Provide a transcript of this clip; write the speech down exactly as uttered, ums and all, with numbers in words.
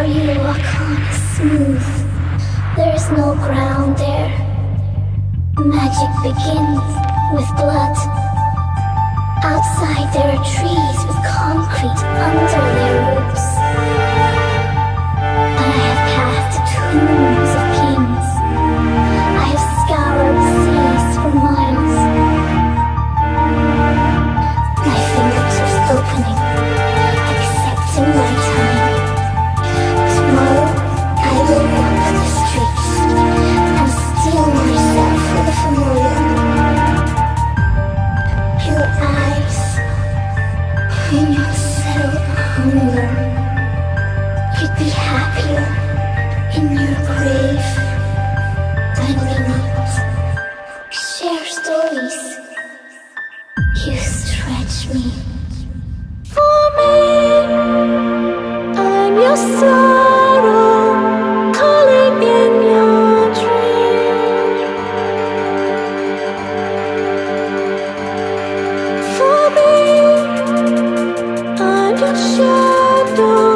floor you walk on is smooth. There is no ground there. Magic begins with blood. Outside there are trees with concrete under their roots. But I have passed the tombs of kings. I have scoured the seas for miles. My fingers are opening, accepting my time. Tomorrow I will walk the streets and steel myself for the familiar. Your eyes will not settle hunger. You'd be happier in your grave when we meet. Share stories. You stretch me. For me, I'm your sorrow, calling in your dream. For me, I'm your shadow.